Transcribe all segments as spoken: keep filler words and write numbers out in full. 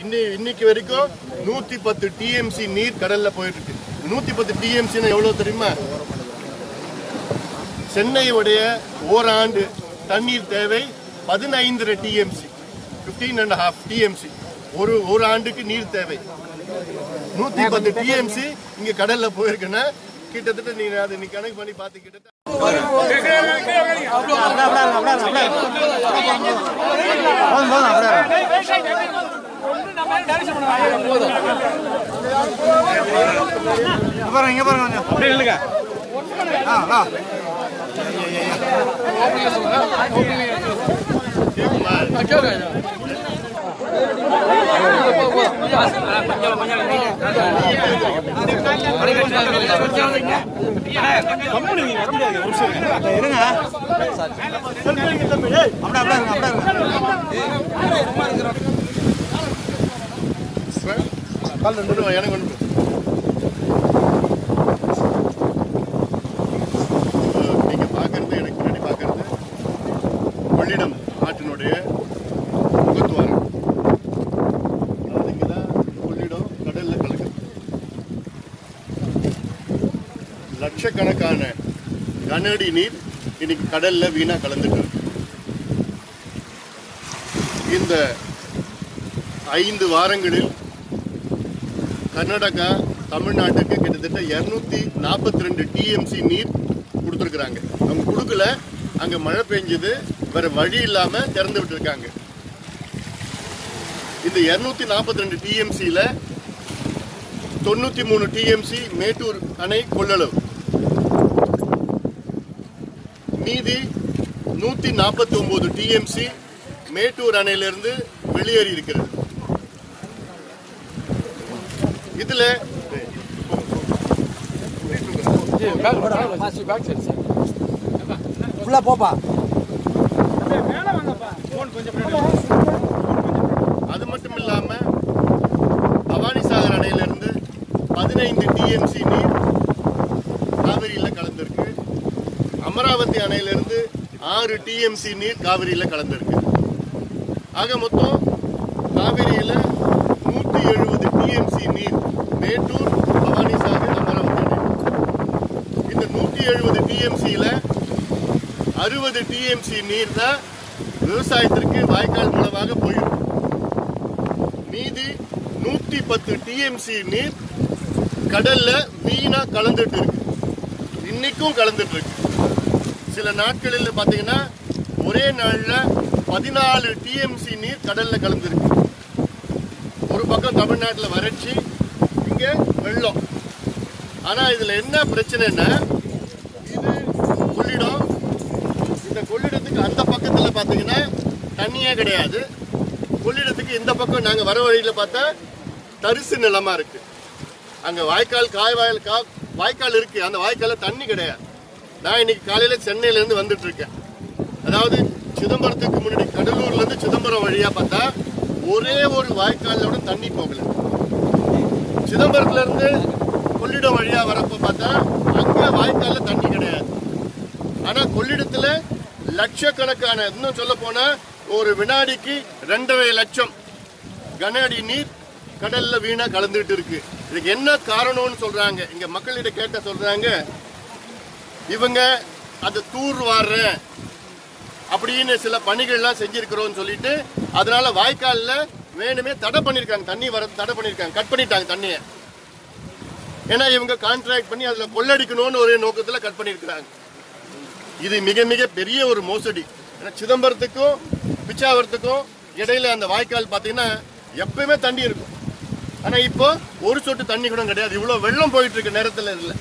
இன்னைக்கு வரைக்கும் நூத்தி பத்து டிஎம்சி நீர் கடல்ல போயிட்டு இருக்கு. நூத்தி பத்து டிஎம்சி எவ்வளவு தெரியுமா? சென்னையுடைய ஓராண்டு தண்ணீர் தேவை பதினைந்து TMC, fifteen and half TMC. ஒரு ஒரு ஆண்டுக்கு நீர் தேவை. நூத்தி பத்து டிஎம்சி இங்க கடல்ல போயிருக்குன்னா கிட்டத்தட்ட நீங்க அதை நீ கணக்கு பண்ணி பார்த்து கிட்ட பாருங்க பாருங்க அப்படியே இல்லைங்க. எனக்கு நீங்க பாக்குறது எனக்கு முன்னாடி பாக்குறது கொள்ளிடம் ஆற்றினுடைய முகத்துவாரம். அதாவது இங்கதான் கொள்ளிடம் கடல்ல கலக்குது. லட்சக்கணக்கான கனஅடி நீர் இன்னைக்கு கடல்ல வீணா கலந்துட்டு இருக்கு. இந்த ஐந்து வாரங்களில் கர்நாடகா தமிழ்நாட்டுக்கு கிட்டத்தட்ட இருநூத்தி நாற்பத்தி ரெண்டு டிஎம்சி நீர் கொடுத்துருக்குறாங்க. அவங்க கொடுக்கல, அங்க மழை பெஞ்சது, வேற வழி இல்லாம திறந்து விட்டு இருக்காங்க. இந்த இருநூத்தி நாற்பத்தி ரெண்டு டிஎம்சியில தொண்ணூத்தி மூணு டிஎம்சி மேட்டூர் அணை கொள்ளளவு, மீதி நூத்தி நாற்பத்தி ஒன்பது டிஎம்சி மேட்டூர் அணையிலிருந்து வெளியேறி இருக்கிறது. இதுல அது மட்டும் இல்லாம பவானிசாகர் அணையிலிருந்து பதினைந்து டிஎம்சி நீர் காவிரியில கலந்திருக்கு. அமராவதி அணையிலிருந்து ஆறு டிஎம்சி நீர் காவிரியில கலந்திருக்கு. ஆக மொத்தம் காவிரியில நூத்தி எழுபது டிஎம்சி நீர் மேட்டூர், பவானிசாகர், அமராவதி அணை. இந்த நூத்தி எழுபது டிஎம்சியில அறுபது டிஎம்சி நீர் தான் விவசாயத்திற்கு வாய்க்கால் மூலமாக போயிடும். மீதி நூத்தி பத்து டிஎம்சி நீர் கடல்ல வீணா கலந்துட்டு இருக்கு. இன்னைக்கும் கலந்துட்டு இருக்கு. சில நாட்களில் பாத்தீங்கன்னா ஒரே நாள்ல பதினாலு டிஎம்சி நீர் கடல்ல கலந்துருக்கு. ஒரு பக்கம் தமிழ்நாட்டில் வறட்சி, இங்க வெள்ளம். ஆனா இதுல என்ன பிரச்சனைன்னா, இது கொள்ளிடம். இந்த கொள்ளிடத்துக்கு அந்த பக்கத்துல பாத்தீங்கன்னா தண்ணியே கிடையாது. கொள்ளிடத்துக்கு இந்த பக்கம் நாங்க வர வழியில பார்த்தா தரிசு நிலமா இருக்கு. அங்க வாய்க்கால் காய்வாயல் கா வாய்க்கால் இருக்கு. அந்த வாய்க்கால தண்ணி கிடையாது. நான் இன்னைக்கு காலையில சென்னையில இருந்து வந்துட்டு இருக்கேன். அதாவது சிதம்பரத்துக்கு முன்னாடி கடலூர்ல இருந்து சிதம்பரம் வழியா பார்த்தா ஒரே ஒரு வாய்க்காலோட தண்ணி போகல. சிதம்பரத்துல இருந்து கொள்ளிடம் வழியா வரப்ப பார்த்தா அங்க வாய்க்கால தண்ணி கிடையாது. ஆனா கொள்ளிடத்துல லட்சக்கணக்கான, இன்னும் சொல்ல போனா ஒரு வினாடிக்கு ரெண்டரை லட்சம் கன அடி நீர் கடல்ல வீணா கலந்துட்டு இருக்கு. இதுக்கு என்ன காரணம்னு சொல்றாங்க. இங்க மக்களிட கேட்ட சொல்றாங்க, இவங்க அதை தூர் வாடுற அப்படின்னு சில பணிகள்லாம் செஞ்சிருக்கிறோம்னு சொல்லிட்டு அதனால வாய்க்கால்ல வேணுமே தடை பண்ணிருக்காங்க. தண்ணி வர தடை பண்ணிருக்காங்க, கட் பண்ணிட்டாங்க தண்ணியை. ஏன்னா இவங்க கான்ட்ராக்ட் பண்ணி அதுல கொள்ளடிக்கணும்னு ஒரே நோக்கத்துல கட் பண்ணிருக்கிறாங்க. இது மிக மிக பெரிய ஒரு மோசடி. ஏன்னா சிதம்பரத்துக்கும் பிச்சாவரத்துக்கும் இடையில அந்த வாய்க்கால் பாத்தீங்கன்னா எப்பயுமே தண்ணி இருக்கும். ஆனா இப்போ ஒரு சொட்டு தண்ணி கூட கிடையாது. இவ்வளவு வெள்ளம் போயிட்டு இருக்க நேரத்துல இல்லை.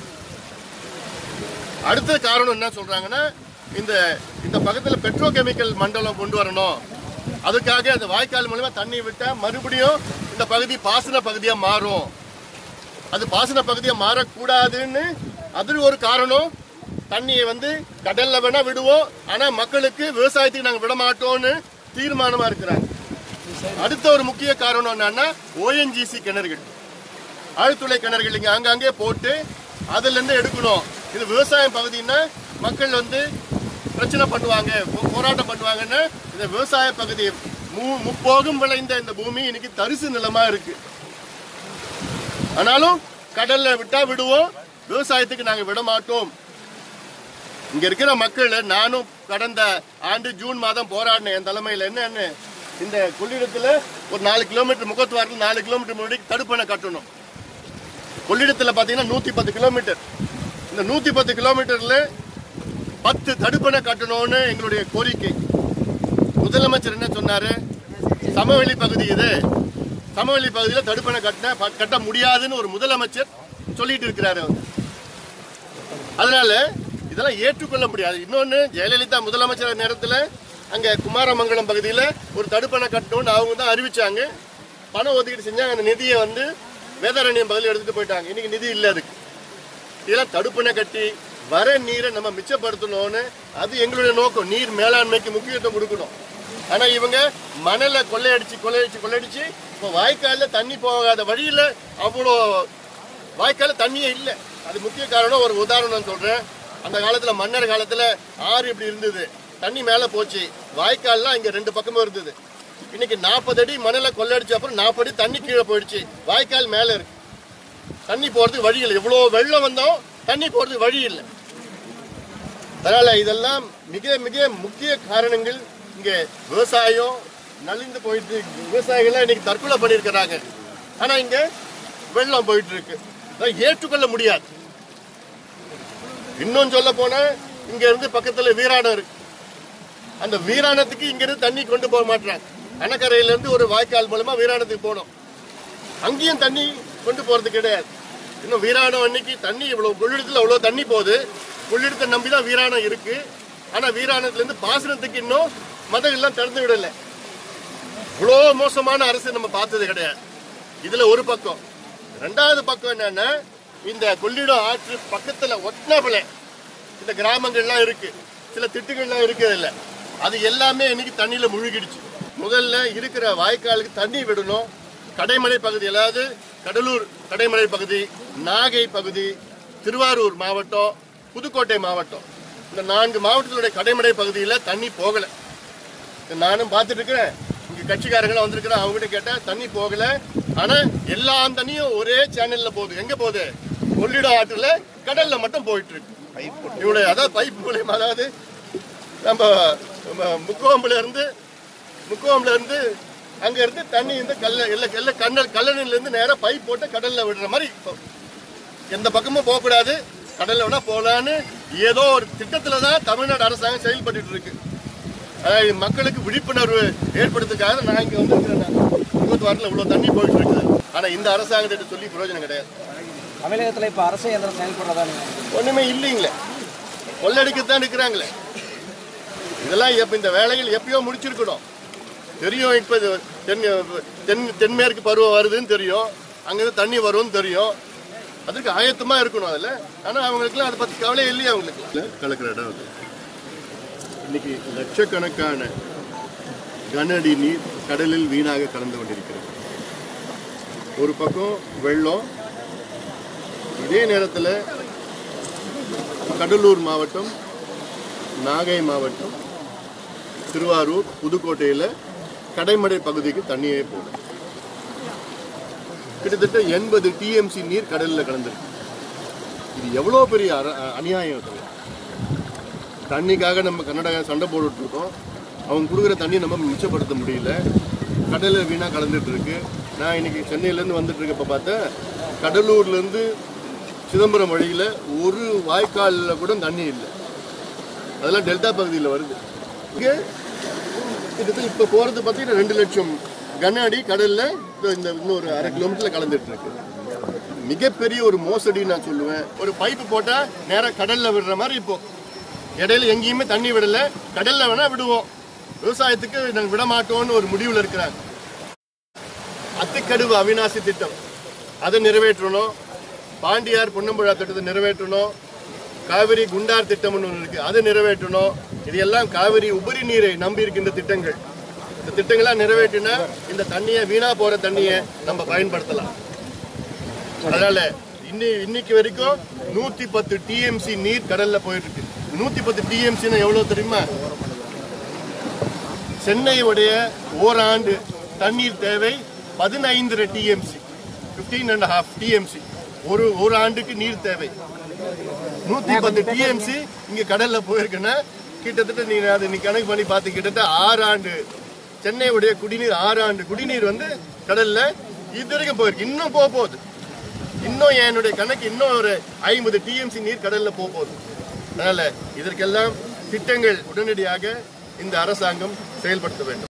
அடுத்த காரணம் என்ன சொல்றாங்கன்னா, இந்த இந்த பக்கத்துல பெட்ரோ கெமிக்கல் மண்டலம் கொண்டு வரணும். அதுக்காக அந்த வாய்க்கால் மூலமா தண்ணி விட்டா மறுபடியும் இந்த பகுதி பாசன பகுதியா மாறும். அது பாசன பகுதியா மாறக்கூடாதுன்னு அது ஒரு காரணம். தண்ணியை வந்து கடல்ல வேணா விடுவோம், ஆனா மக்களுக்கு விவசாயத்துக்கு நாங்க விட மாட்டோம்னு தீர்மானமா இருக்கிறாங்க. அடுத்த ஒரு முக்கிய காரணம் என்னன்னா, ஓஎன்ஜிசி கிணறுகள், ஆழ்துளை கிணறுகள் இங்க அங்கங்கே போட்டு அதுல இருந்து எடுக்கணும். இது விவசாய பகுதின்னா மக்கள் வந்து பிரச்சனை பண்ணுவாங்க, போராட்டம் பண்ணுவாங்கன்னு இந்த விவசாய பகுதியை முப்போகம் விளைந்த இந்த பூமி இன்னைக்கு தரிசு நிலமா இருக்கு. ஆனாலும் கடல்ல விட்டா விடுவோம், விவசாயத்துக்கு நாங்க விட மாட்டோம். இங்க இருக்கிற மக்கள், நானும் கடந்த ஆண்டு ஜூன் மாதம் போராடினேன் என் தலைமையில். என்னன்னு, இந்த கொள்ளிடத்துல ஒரு நாலு கிலோமீட்டர் முகத்துவாரத்தில் நாலு கிலோமீட்டர் முன்னாடி தடுப்பணை கட்டணும். கொள்ளிடத்துல பாத்தீங்கன்னா நூத்தி பத்து கிலோமீட்டர். இந்த நூத்தி பத்து கிலோமீட்டர்ல பத்து தடுப்பணை கட்டணும்னு எங்களுடைய கோரிக்கை. முதலமைச்சர் என்ன சொன்னாரு, சமவெளி பகுதி இது, சமவெளி பகுதியில் தடுப்பணை கட்ட கட்ட முடியாதுன்னு ஒரு முதலமைச்சர் சொல்லிட்டு இருக்கிறாரு. அதனால இதெல்லாம் ஏற்றுக்கொள்ள முடியாது. இன்னொன்னு, ஜெயலலிதா முதலமைச்சர் நேரத்தில் அங்க குமாரமங்கலம் பகுதியில் ஒரு தடுப்பணை கட்டணும்னு அவங்க தான் அறிவிச்சாங்க. பணம் ஒதுக்கீடு செஞ்சாங்க. அந்த நிதியை வந்து வேதாரண்யம் பகுதியில் எடுத்துட்டு போயிட்டாங்க. இன்னைக்கு நிதி இல்லை அதுக்கு. இதெல்லாம் தடுப்பணை கட்டி வர நீரை நம்ம மிச்சப்படுத்தணும்னு, அது எங்களுடைய நோக்கம். நீர் மேலாண்மைக்கு முக்கியத்துவம் கொடுக்கணும். ஆனா இவங்க மணலை கொள்ளையடிச்சு கொள்ளையடிச்சு கொள்ளையடிச்சு இப்போ வாய்க்கால தண்ணி போகாத வழியில அவ்வளோ வாய்க்கால தண்ணியே இல்லை. அது முக்கிய காரணம். ஒரு உதாரணம் சொல்றேன். அந்த காலத்துல மன்னர் காலத்துல ஆறு இப்படி இருந்தது, தண்ணி மேல போச்சு, வாய்க்கால்லாம் இங்க ரெண்டு பக்கமும் இருந்தது. இன்னைக்கு நாற்பது அடி மணலை கொள்ளையடிச்ச அப்புறம் நாற்பது அடி தண்ணி கீழே போயிடுச்சு, வாய்க்கால் மேல இருக்கு. தண்ணி போறதுக்கு வழி இல்லை. எவ்வளவு வெள்ளம் வந்தோம், தண்ணி போறதுக்கு வழி இல்லை. அதனால இதெல்லாம் மிக மிக முக்கிய காரணங்கள். இங்க விவசாயம் நலிந்து போயிட்டு, விவசாயிகள் இன்னைக்கு தற்கொலை பண்ணிருக்கிறாங்க. ஆனா இங்க வெள்ளம் போயிட்டு இருக்கு. ஏற்றுக்கொள்ள முடியாது. இன்னும் சொல்ல போனா, இங்க இருந்து பக்கத்துல வீராணம் இருக்கு. அந்த வீராணத்துக்கு இங்க இருந்து தண்ணி கொண்டு போக மாட்டாங்க. அணக்கரையில இருந்து ஒரு வாய்க்கால் மூலமா வீராணத்துக்கு போனோம். அங்கேயும் தண்ணி கொண்டு போறது கிடையாது. இன்னும் வீராணம் அன்னைக்கு தண்ணி இவ்வளவு கொள்ளிடத்துல அவ்வளவு தண்ணி போகுது. கொள்ளிடத்தை நம்பிதான் வீராணம் இருக்கு. ஆனா வீராணத்துல இருந்து பாசனத்துக்கு இன்னும் மதகெல்லாம் திறந்து விடல. இவ்வளோ மோசமான அரசு நம்ம பார்த்தது கிடையாது. இதுல ஒரு பக்கம். ரெண்டாவது பக்கம் என்னன்னா, இந்த கொள்ளிடம் ஆற்று பக்கத்துல ஒட்டினாப்புல இந்த கிராமங்கள்லாம் இருக்கு, சில திட்டுகள்லாம் இருக்கிறது இல்லை. அது எல்லாமே இன்னைக்கு தண்ணியில முழுகிடுச்சு. முதல்ல இருக்கிற வாய்க்காலுக்கு தண்ணி விடணும். கடைமடை பகுதி, அதாவது கடலூர் கடைமடை பகுதி, நாகை பகுதி, திருவாரூர் மாவட்டம், புதுக்கோட்டை மாவட்டம், இந்த நான்கு மாவட்டங்களுடைய கடைமடை பகுதியில் தண்ணி போகலை. நானும் பார்த்துட்டு இருக்கிறேன். இங்கே கட்சிக்காரங்களாம் வந்திருக்கிறேன். அவங்ககிட்ட கேட்டால் தண்ணி போகலை. ஆனால் எல்லா தண்ணியும் ஒரே சேனலில் போகுது. எங்கே போகுது? கொள்ளிடம் ஆற்றுல கடல்ல மட்டும் போயிட்டு இருக்கு. இவனுடைய அதாவது பைப் மூலியமா, அதாவது நம்ம முக்கோம்புல இருந்து முக்கோம்புல இருந்து அங்க இருந்து தண்ணி இந்த கல்ல இல்ல எல்ல கண்ணல் கல்லணையில இருந்து நேரா பைப் போட்டு கடல்ல விடுற மாதிரி. எந்த பக்கமும் போகக்கூடாது, கடல்ல வேணா போகலான்னு ஏதோ ஒரு திட்டத்துலதான் தமிழ்நாடு அரசாங்கம் செயல்பட்டு இருக்கு. அதாவது மக்களுக்கு விழிப்புணர்வு ஏற்படுத்துறதுக்காக நான் இங்க வந்திருக்கிறேன். இருபத்தி வாரத்தில் இவ்வளவு தண்ணி போயிட்டு இருக்குது. ஆனா இந்த அரசாங்கத்திட்ட சொல்லி பிரயோஜனம் கிடையாது. தமிழகத்தில் இப்போ அரசு எந்திரம் செயல்படுறதா ஒண்ணுமே இல்லைங்களே, கொள்ளடிக்கத்தான் இருக்கிறாங்களே. இதெல்லாம் எப்ப இந்த வேலைகள் எப்பயோ முடிச்சிருக்கணும். தெரியும், இப்ப தென் தென் தென்மேற்கு பருவம் வருதுன்னு தெரியும், அங்கிருந்து தண்ணி வரும்னு தெரியும். அதுக்கு ஆயத்தமா இருக்கணும் அதுல. ஆனா அவங்களுக்குலாம் அதை பத்தி கவலை இல்லையா? அவங்களுக்கு கலக்கிற இடம் அது. இன்னைக்கு லட்சக்கணக்கான கனஅடி நீர் கடலில் வீணாக கலந்து கொண்டிருக்கிறது. ஒரு பக்கம் வெள்ளம், இதே நேரத்தில் கடலூர் மாவட்டம், நாகை மாவட்டம், திருவாரூர், புதுக்கோட்டையில் கடைமடை பகுதிக்கு தண்ணியே போகும். கிட்டத்தட்ட எண்பது டிஎம்சி நீர் கடலில் கலந்துருக்கு. இது எவ்வளோ பெரிய அநியாயம். தண்ணிக்காக நம்ம கர்நாடகா சண்டை போட்டுட்டு இருக்கோம். அவங்க கொடுக்குற தண்ணி நம்ம மிச்சப்படுத்த முடியல. கடலில் வீணாக கலந்துட்டு இருக்கு. நான் இன்னைக்கு சென்னையிலேருந்து வந்துட்டு இருக்கப்ப பார்த்தா, கடலூர்லேருந்து சிதம்பரம் வழியில் ஒரு வாய்க்காலில் கூட தண்ணி இல்லை. அதெல்லாம் டெல்டா பகுதியில் வருது. இங்கே கிட்டத்தட்ட இப்போ போகிறது பார்த்தீங்கன்னா ரெண்டு லட்சம் கன அடி கடலில் இந்த இன்னொரு அரை கிலோமீட்டரில் கலந்துட்டு இருக்கு. மிகப்பெரிய ஒரு மோசடி நான் சொல்லுவேன். ஒரு பைப்பு போட்டால் நேராக கடலில் விடுற மாதிரி. இப்போ இடையில எங்கேயுமே தண்ணி விடல, கடலில் வேணா விடுவோம், விவசாயத்துக்கு நாங்கள் விட மாட்டோம்னு ஒரு முடிவில் இருக்கிறாங்க. அத்திக்கடுவு அவிநாசி திட்டம் அதை நிறைவேற்றணும். பாண்டியார் பொன்னம்புழா திட்டத்தை நிறைவேற்றணும். காவிரி குண்டார் திட்டம் ஒன்று இருக்கு, அதை நிறைவேற்றணும். இது எல்லாம் காவிரி உபரி நீரை நம்பி இருக்கின்ற திட்டங்கள். இந்த திட்டங்கள்லாம் நிறைவேற்றினா இந்த தண்ணியை, வீணா போற தண்ணியை நம்ம பயன்படுத்தலாம். அதனால இன்னி இன்னைக்கு வரைக்கும் நூத்தி பத்து டிஎம்சி நீர் கடல்ல போயிட்டு இருக்கு. நூத்தி பத்து டிஎம்சி எவ்வளவு தெரியுமா? சென்னையுடைய ஓராண்டு தண்ணீர் தேவை பதினைந்து TMC, fifteen and half TMC. ஒரு ஒரு ஆண்டுக்கு நீர் தேவை நூத்தி பத்து டிஎம்சி இங்க கடல்ல போயிருக்குன்னா கிட்டத்தட்ட நீங்க அதை நீ கணக்கு பண்ணி பார்த்து கிட்டத்தட்ட ஆறு ஆண்டு சென்னையுடைய குடிநீர் ஆறு ஆண்டு குடிநீர் வந்து கடல்ல இது வரைக்கும் போயிருக்கு. இன்னும் போக போகுது. இன்னும் என்னுடைய கணக்கு இன்னும் ஒரு ஐம்பது டிஎம்சி நீர் கடல்ல போக போகுது. அதனால இதற்கெல்லாம் திட்டங்கள் உடனடியாக இந்த அரசாங்கம் செயல்படுத்த வேண்டும்.